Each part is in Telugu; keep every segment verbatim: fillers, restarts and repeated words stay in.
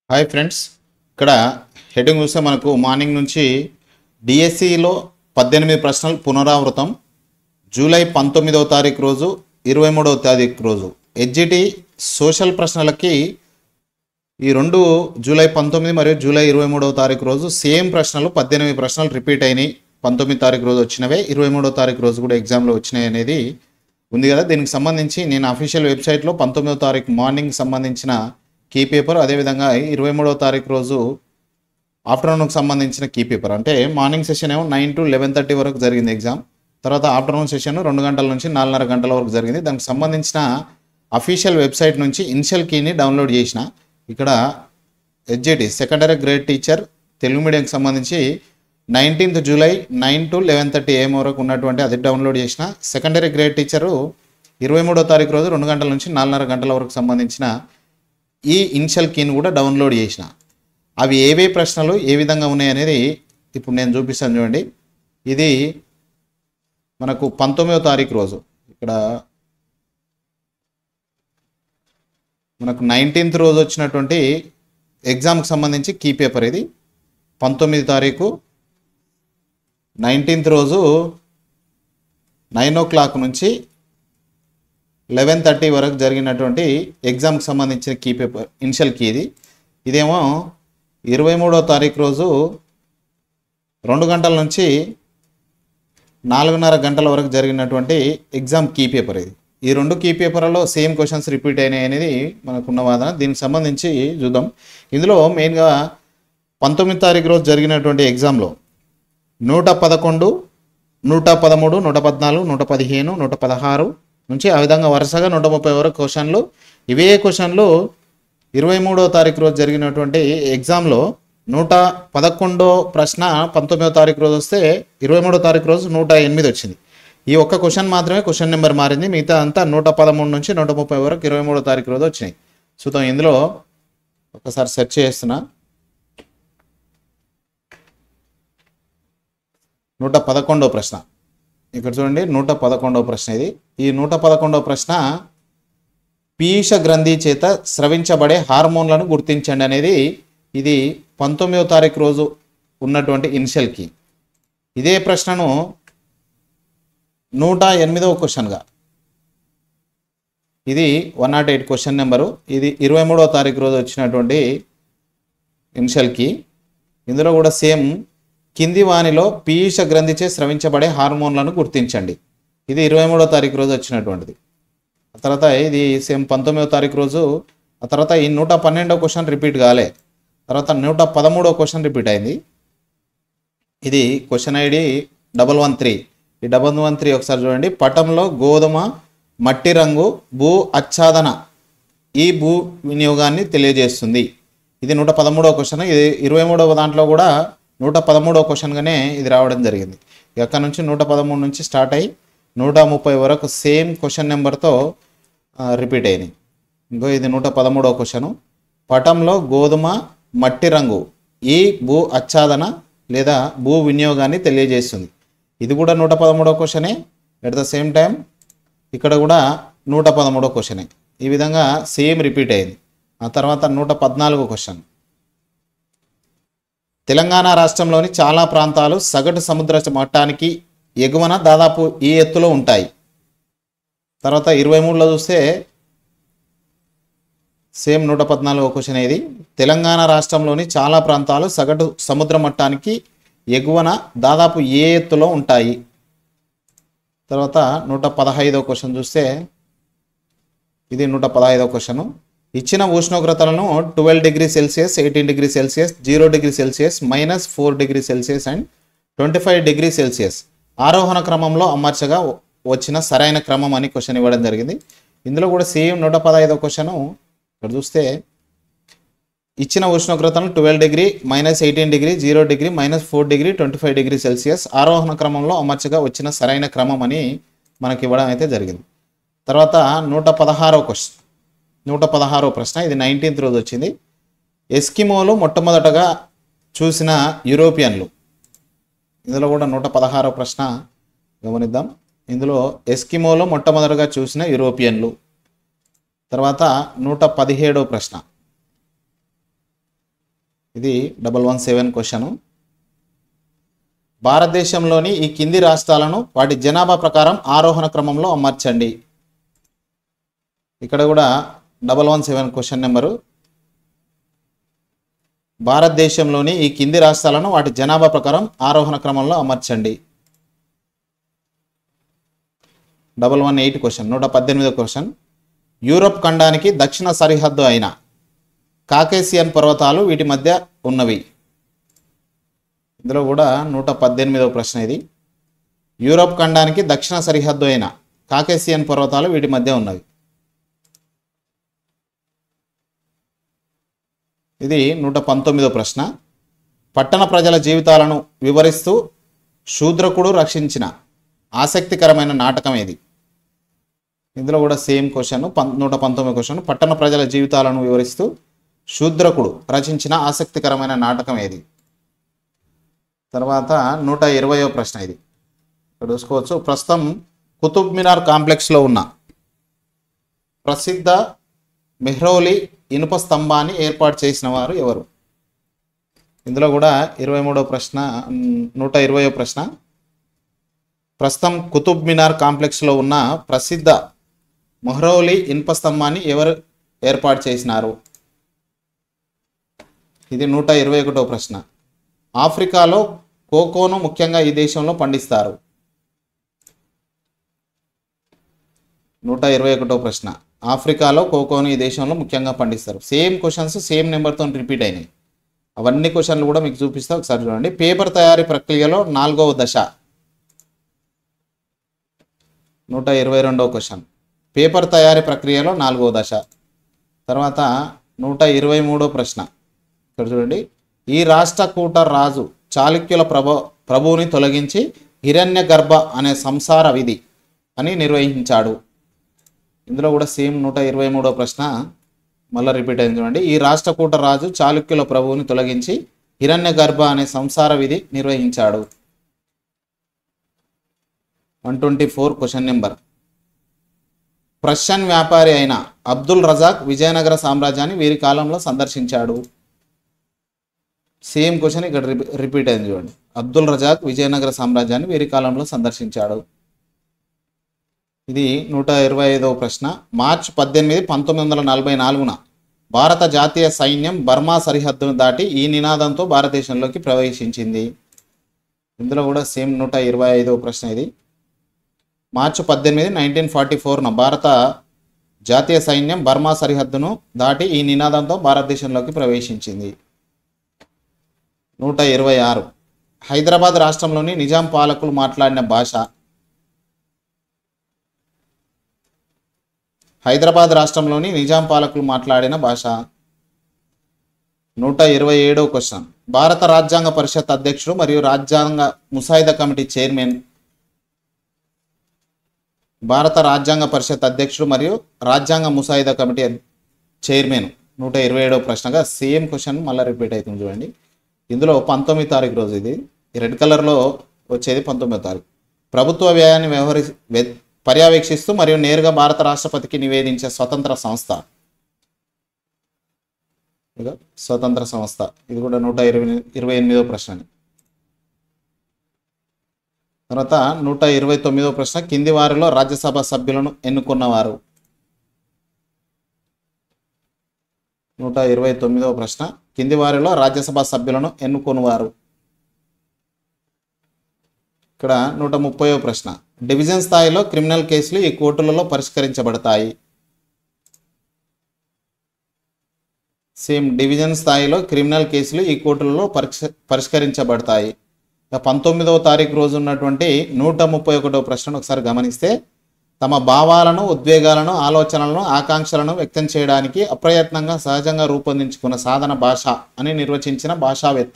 హాయ్ ఫ్రెండ్స్, ఇక్కడ హెడ్డింగ్ చూస్తే మనకు మార్నింగ్ నుంచి డిఎస్సిలో పద్దెనిమిది ప్రశ్నలు పునరావృతం జూలై పంతొమ్మిదవ తారీఖు రోజు ఇరవై మూడవ తారీఖు రోజు ఎడ్జిటి సోషల్ ప్రశ్నలకి ఈ రెండు జూలై పంతొమ్మిది మరియు జూలై ఇరవై మూడవ తారీఖు రోజు సేమ్ ప్రశ్నలు పద్దెనిమిది ప్రశ్నలు రిపీట్ అయినాయి. పంతొమ్మిది తారీఖు రోజు వచ్చినవే ఇరవై మూడవ తారీఖు రోజు కూడా ఎగ్జామ్లో వచ్చినాయి అనేది ఉంది కదా. దీనికి సంబంధించి నేను అఫీషియల్ వెబ్సైట్లో పంతొమ్మిదవ తారీఖు మార్నింగ్ సంబంధించిన కీ పేపర్, అదేవిధంగా ఇరవై మూడవ తారీఖు రోజు ఆఫ్టర్నూన్కి సంబంధించిన కీ పేపర్, అంటే మార్నింగ్ సెషన్ ఏమో నైన్ టు లెవెన్ థర్టీ వరకు జరిగింది ఎగ్జామ్. తర్వాత ఆఫ్టర్నూన్ సెషన్ రెండు గంటల నుంచి నాలుగున్నర గంటల వరకు జరిగింది. దానికి సంబంధించిన అఫీషియల్ వెబ్సైట్ నుంచి ఇనిషియల్ కీని డౌన్లోడ్ చేసిన. ఇక్కడ ఎడ్జిటి సెకండరీ గ్రేడ్ టీచర్ తెలుగు మీడియంకి సంబంధించి nineteenth July nine to eleven thirty AM వరకు ఉన్నటువంటి అది డౌన్లోడ్ చేసిన. సెకండరీ గ్రేడ్ టీచరు ఇరవై మూడో తారీఖు రోజు రెండు గంటల నుంచి నాలుగున్నర గంటల వరకు సంబంధించిన ఈ ఇనిషియల్ కీని కూడా డౌన్లోడ్ చేసిన. అవి ఏవే ప్రశ్నలు ఏ విధంగా ఉన్నాయి అనేది ఇప్పుడు నేను చూపిస్తాను చూడండి. ఇది మనకు పంతొమ్మిదో తారీఖు రోజు, ఇక్కడ మనకు నైన్టీన్త్ రోజు వచ్చినటువంటి ఎగ్జామ్కి సంబంధించి కీ పేపర్. ఇది పంతొమ్మిది తారీఖు నైన్టీన్త్ రోజు నైన్ ఓ క్లాక్ నుంచి లెవెన్ థర్టీ వరకు జరిగినటువంటి ఎగ్జామ్కి సంబంధించిన కీ పేపర్ ఇనిషియల్ కీ ఇది. ఇదేమో ఇరవై మూడో తారీఖు రోజు రెండు గంటల నుంచి నాలుగున్నర గంటల వరకు జరిగినటువంటి ఎగ్జామ్ కీ పేపర్ ఇది. ఈ రెండు కీ పేపర్లలో సేమ్ క్వశ్చన్స్ రిపీట్ అయినాయి అనేది మనకున్న వాదన. దీనికి సంబంధించి చూద్దాం. ఇందులో మెయిన్గా పంతొమ్మిది తారీఖు రోజు జరిగినటువంటి ఎగ్జామ్లో నూట పదకొండు నూట పదమూడు నూట పద్నాలుగు నూట పదిహేను నూట పదహారు నుంచి ఆ విధంగా వరుసగా నూట ముప్పై వరకు క్వశ్చన్లు. ఇవే క్వశ్చన్లు ఇరవై మూడో తారీఖు రోజు జరిగినటువంటి ఎగ్జామ్లో నూట పదకొండో ప్రశ్న పంతొమ్మిదో తారీఖు రోజు వస్తే ఇరవై మూడో తారీఖు రోజు నూట ఎనిమిది వచ్చింది. ఈ ఒక్క క్వశ్చన్ మాత్రమే క్వశ్చన్ నెంబర్ మారింది. మిగతా అంతా నూట పదమూడు నుంచి నూట ముప్పై వరకు ఇరవై మూడో తారీఖు రోజు వచ్చినాయి. చూద్దాం. ఇందులో ఒకసారి సెర్చ్ చేస్తున్నా. నూట పదకొండో ప్రశ్న ఇక్కడ చూడండి. నూట పదకొండవ ప్రశ్న ఇది. ఈ నూట పదకొండవ ప్రశ్న పీయూష గ్రంథి చేత స్రవించబడే హార్మోన్లను గుర్తించండి అనేది ఇది పంతొమ్మిదవ తారీఖు రోజు ఉన్నటువంటి ఇనిషియల్ కీ. ఇదే ప్రశ్నను నూట ఎనిమిదవ క్వశ్చన్గా, ఇది one naught eight question number, ఇది ఇరవై మూడవ తారీఖు రోజు వచ్చినటువంటి ఇనిషియల్ కీ. ఇందులో కూడా సేమ్ కింది వానిలో పీయూష గ్రంథిచే స్రవించబడే హార్మోన్లను గుర్తించండి. ఇది ఇరవై మూడో తారీఖు రోజు వచ్చినటువంటిది. ఆ తర్వాత ఇది సేమ్ పంతొమ్మిదో తారీఖు రోజు. ఆ తర్వాత ఈ నూట పన్నెండవ క్వశ్చన్ రిపీట్ కాలే. తర్వాత నూట పదమూడవ క్వశ్చన్ రిపీట్ అయింది. ఇది question ID double one three. ఈ డబల్ వన్ త్రీ ఒకసారి చూడండి. పటంలో గోధుమ మట్టి రంగు భూ ఆచ్ఛాదన ఈ భూ వినియోగాన్ని తెలియజేస్తుంది. ఇది నూట పదమూడవ క్వశ్చన్. ఇది ఇరవై మూడవ దాంట్లో కూడా నూట పదమూడవ క్వశ్చన్గానే ఇది రావడం జరిగింది. అక్కడ నుంచి నూట పదమూడు నుంచి స్టార్ట్ అయ్యి నూట ముప్పై వరకు సేమ్ క్వశ్చన్ నెంబర్తో రిపీట్ అయినాయి. ఇంకో ఇది నూట పదమూడవ క్వశ్చను. పటంలో గోధుమ మట్టి రంగు ఈ భూ ఆచ్ఛాదన లేదా భూ వినియోగాన్ని తెలియజేస్తుంది. ఇది కూడా నూట పదమూడవ క్వశ్చనే. ఎట్ ద సేమ్ టైం ఇక్కడ కూడా నూట పదమూడవ క్వశ్చనే. ఈ విధంగా సేమ్ రిపీట్ అయింది. ఆ తర్వాత నూట పద్నాలుగో క్వశ్చన్. తెలంగాణ రాష్ట్రంలోని చాలా ప్రాంతాలు సగటు సముద్ర మట్టానికి ఎగువన దాదాపు ఈ ఎత్తులో ఉంటాయి. తర్వాత ఇరవై మూడులో చూస్తే సేమ్ నూట పద్నాలుగో క్వశ్చన్ ఇది. తెలంగాణ రాష్ట్రంలోని చాలా ప్రాంతాలు సగటు సముద్ర మట్టానికి ఎగువన దాదాపు ఏ ఎత్తులో ఉంటాయి. తర్వాత నూట పదహైదో క్వశ్చన్ చూస్తే ఇది నూట పదహైదో క్వశ్చను. ఇచ్చిన ఉష్ణోగ్రతలను twelve degree Celsius, eighteen degree Celsius, zero degree Celsius, minus four degree Celsius and twenty five degree Celsius ఆరోహణ క్రమంలో అమర్చగా వచ్చిన సరైన క్రమం అని క్వశ్చన్ ఇవ్వడం జరిగింది. ఇందులో కూడా సేమ్ నూట పదహైదో క్వశ్చను. ఇక్కడ చూస్తే ఇచ్చిన ఉష్ణోగ్రతలను twelve degree, minus eighteen degree, zero degree, minus four degree, twenty five degree Celsius ఆరోహణ క్రమంలో అమర్చగా వచ్చిన సరైన క్రమం అని మనకి ఇవ్వడం అయితే జరిగింది. తర్వాత నూట పదహారో క్వశ్చన్ నూట పదహారో ప్రశ్న. ఇది నైన్టీన్త్ రోజు వచ్చింది. ఎస్కిమోలు మొట్టమొదటగా చూసిన యూరోపియన్లు. ఇందులో కూడా నూట పదహారో ప్రశ్న గమనిద్దాం. ఇందులో ఎస్కిమోలు మొట్టమొదటగా చూసిన యూరోపియన్లు. తర్వాత నూట పదిహేడో ప్రశ్న. ఇది డబల్ వన్ సెవెన్ క్వశ్చన్. భారతదేశంలోని ఈ కింది రాష్ట్రాలను వాటి జనాభా ప్రకారం ఆరోహణ క్రమంలో అమర్చండి. ఇక్కడ కూడా double one seven question number. భారతదేశంలోని ఈ కింది రాష్ట్రాలను వాటి జనాభా ప్రకారం ఆరోహణ క్రమంలో అమర్చండి. డబల్ వన్ ఎయిట్ క్వశ్చన్, నూట పద్దెనిమిదో క్వశ్చన్. యూరప్ ఖండానికి దక్షిణ సరిహద్దు అయిన కాకేసియన్ పర్వతాలు వీటి మధ్య ఉన్నవి. ఇందులో కూడా నూట పద్దెనిమిదవ ప్రశ్న ఇది. యూరప్ ఖండానికి దక్షిణ సరిహద్దు అయిన కాకేసియన్ పర్వతాలు వీటి మధ్య ఉన్నవి. ఇది నూట పంతొమ్మిదవ ప్రశ్న. పట్టణ ప్రజల జీవితాలను వివరిస్తూ శూద్రకుడు రక్షించిన ఆసక్తికరమైన నాటకం ఏది? ఇందులో కూడా సేమ్ క్వశ్చన్, నూట పంతొమ్మిది క్వశ్చన్. పట్టణ ప్రజల జీవితాలను వివరిస్తూ శూద్రకుడు రచించిన ఆసక్తికరమైన నాటకం ఏది? తర్వాత నూట ఇరవయో ప్రశ్న ఇది. ఇక్కడ చూసుకోవచ్చు. ప్రస్తుతం కుతుబ్ మినార్ కాంప్లెక్స్లో ఉన్న ప్రసిద్ధ మెహ్రౌలి ఇనుప స్తంభాన్ని ఏర్పాటు చేసిన వారు ఎవరు? ఇందులో కూడా ఇరవై మూడో ప్రశ్న, నూట ఇరవయో ప్రశ్న. ప్రస్తుతం కుతుబ్ మినార్ కాంప్లెక్స్లో ఉన్న ప్రసిద్ధ మెహ్రౌలి ఇనుప స్తంభాన్ని ఎవరు ఏర్పాటు చేసినారు? ఇది నూట ఇరవై ఒకటో ప్రశ్న. ఆఫ్రికాలో కోకోను ముఖ్యంగా ఈ దేశంలో పండిస్తారు. నూట ఇరవై ఒకటో ప్రశ్న. ఆఫ్రికాలో కోకోను ఈ దేశంలో ముఖ్యంగా పండిస్తారు. సేమ్ క్వశ్చన్స్ సేమ్ నెంబర్తో రిపీట్ అయినాయి. అవన్నీ క్వశ్చన్లు కూడా మీకు చూపిస్తా, ఒకసారి చూడండి. పేపర్ తయారీ ప్రక్రియలో నాలుగవ దశ. నూట ఇరవై రెండవ క్వశ్చన్. పేపర్ తయారీ ప్రక్రియలో నాలుగవ దశ. తర్వాత నూట ఇరవై మూడో ప్రశ్న. ఇక్కడ చూడండి. ఈ రాష్ట్రకూట రాజు చాళుక్యుల ప్రభు ప్రభువుని తొలగించి హిరణ్య గర్భ అనే సంసార విధి అని నిర్వహించాడు. ఇందులో కూడా సేమ్ నూట ఇరవై మూడో ప్రశ్న మళ్ళీ రిపీట్ అయింది చూడండి. ఈ రాష్ట్రకూట రాజు చాళుక్యుల ప్రభువుని తొలగించి హిరణ్య గర్భ అనే సంసార విధి నిర్వహించాడు. One twenty four question number. Persian వ్యాపారి అయిన అబ్దుల్ రజాక్ విజయనగర సామ్రాజ్యాన్ని వీరి కాలంలో సందర్శించాడు. సేమ్ క్వశ్చన్ ఇక్కడ రిపీట్ అయింది చూడండి. అబ్దుల్ రజాక్ విజయనగర సామ్రాజ్యాన్ని వీరి కాలంలో సందర్శించాడు. ఇది నూట ఇరవై ఐదవ ప్రశ్న. మార్చి పద్దెనిమిది పంతొమ్మిది వందల నలభై నాలుగున భారత జాతీయ సైన్యం బర్మా సరిహద్దును దాటి ఈ నినాదంతో భారతదేశంలోకి ప్రవేశించింది. ఇందులో కూడా సేమ్ నూట ఇరవై ఐదవ ప్రశ్న ఇది. మార్చి పద్దెనిమిది నైన్టీన్ ఫార్టీ ఫోర్న భారత జాతీయ సైన్యం బర్మా సరిహద్దును దాటి ఈ నినాదంతో భారతదేశంలోకి ప్రవేశించింది. నూట ఇరవై ఆరు. హైదరాబాద్ రాష్ట్రంలోని నిజాం పాలకులు మాట్లాడిన భాష. హైదరాబాద్ రాష్ట్రంలోని నిజాం పాలకులు మాట్లాడిన భాష. నూట ఇరవై ఏడవ క్వశ్చన్. భారత రాజ్యాంగ పరిషత్ అధ్యక్షుడు మరియు రాజ్యాంగ ముసాయిదా కమిటీ చైర్మన్. భారత రాజ్యాంగ పరిషత్ అధ్యక్షుడు మరియు రాజ్యాంగ ముసాయిదా కమిటీ చైర్మన్. నూట ఇరవై ఏడవ ప్రశ్నగా సేమ్ క్వశ్చన్ మళ్ళీ రిపీట్ అవుతుంది చూడండి. ఇందులో పంతొమ్మిది తారీఖు రోజు, ఇది రెడ్ కలర్లో వచ్చేది పంతొమ్మిదో తారీఖు. ప్రభుత్వ వ్యయాన్ని వ్యవహరి పర్యవేక్షిస్తూ మరియు నేరుగా భారత రాష్ట్రపతికి నివేదించే స్వతంత్ర సంస్థ. స్వతంత్ర సంస్థ. ఇది కూడా నూట ఇరవై ఇరవై ఎనిమిదో ప్రశ్న. తర్వాత నూట ఇరవై తొమ్మిదో ప్రశ్న. కింది వారిలో రాజ్యసభ సభ్యులను ఎన్నుకున్నవారు. నూట ఇరవై తొమ్మిదవ ప్రశ్న. కింది వారిలో రాజ్యసభ సభ్యులను ఎన్నుకున్నవారు. ఇక్కడ నూట ముప్పైవ ప్రశ్న. డివిజన్ స్థాయిలో క్రిమినల్ కేసులు ఈ కోర్టులలో పరిష్కరించబడతాయి. సేమ్ డివిజన్ స్థాయిలో క్రిమినల్ కేసులు ఈ కోర్టులలో పరిష్క పరిష్కరించబడతాయి. పంతొమ్మిదవ తారీఖు రోజు ఉన్నటువంటి నూట ముప్పై ఒకటో ప్రశ్నను ఒకసారి గమనిస్తే, తమ భావాలను, ఉద్వేగాలను, ఆలోచనలను, ఆకాంక్షలను వ్యక్తం చేయడానికి అప్రయత్నంగా సహజంగా రూపొందించుకున్న సాధన భాష అని నిర్వచించిన భాషావేత్త.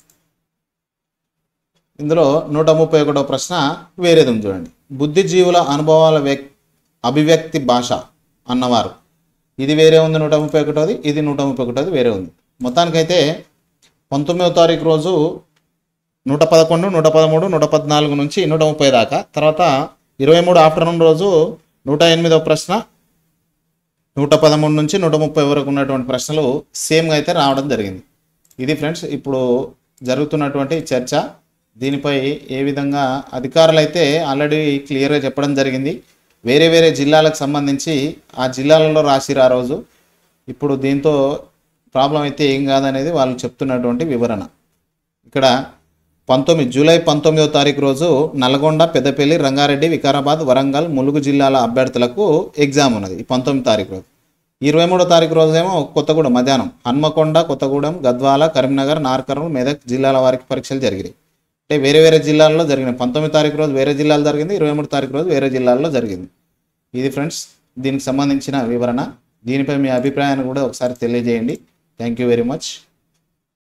ఇందులో నూట ముప్పై ఒకటో ప్రశ్న వేరేది ఉంది చూడండి. బుద్ధిజీవుల అనుభవాల వ్యక్ అభివ్యక్తి భాష అన్నవారు. ఇది వేరే ఉంది నూట ముప్పై ఒకటోది, ఇది నూట ముప్పై ఒకటోది వేరే ఉంది. మొత్తానికైతే పంతొమ్మిదవ తారీఖు రోజు నూట పదకొండు, నూట పదమూడు, నూట పద్నాలుగు నుంచి నూట ముప్పై దాకా, తర్వాత ఇరవై మూడు ఆఫ్టర్నూన్ రోజు నూట ఎనిమిదవ ప్రశ్న, నూట పదమూడు నుంచి నూట ముప్పై వరకు ఉన్నటువంటి ప్రశ్నలు సేమ్గా అయితే రావడం జరిగింది. ఇది ఫ్రెండ్స్ ఇప్పుడు జరుగుతున్నటువంటి చర్చ. దీనిపై ఏ విధంగా అధికారులు అయితే ఆల్రెడీ క్లియర్గా చెప్పడం జరిగింది. వేరే వేరే జిల్లాలకు సంబంధించి ఆ జిల్లాలలో రాసిరు ఆ రోజు. ఇప్పుడు దీంతో ప్రాబ్లం అయితే ఏం కాదనేది వాళ్ళు చెప్తున్నటువంటి వివరణ. ఇక్కడ పంతొమ్మిది జూలై పంతొమ్మిదవ తారీఖు రోజు నల్గొండ, పెద్దపల్లి, రంగారెడ్డి, వికారాబాద్, వరంగల్, ములుగు జిల్లాల అభ్యర్థులకు ఎగ్జామ్ ఉన్నది ఈ పంతొమ్మిది తారీఖు రోజు. ఇరవై మూడో తారీఖు రోజేమో కొత్తగూడెం మధ్యాహ్నం హన్మకొండ, కొత్తగూడెం, గద్వాల, కరీంనగర్, నార్కర్నూల్, మెదక్ జిల్లాల వారికి పరీక్షలు జరిగినాయి. అంటే వేరే వేరే జిల్లాల్లో జరిగినాయి. పంతొమ్మిది తారీఖు రోజు వేరే జిల్లాలో జరిగింది, ఇరవై మూడు తారీఖు రోజు వేరే జిల్లాల్లో జరిగింది. ఇది ఫ్రెండ్స్ దీనికి సంబంధించిన వివరణ. దీనిపై మీ అభిప్రాయాన్ని కూడా ఒకసారి తెలియజేయండి. Thank you very much.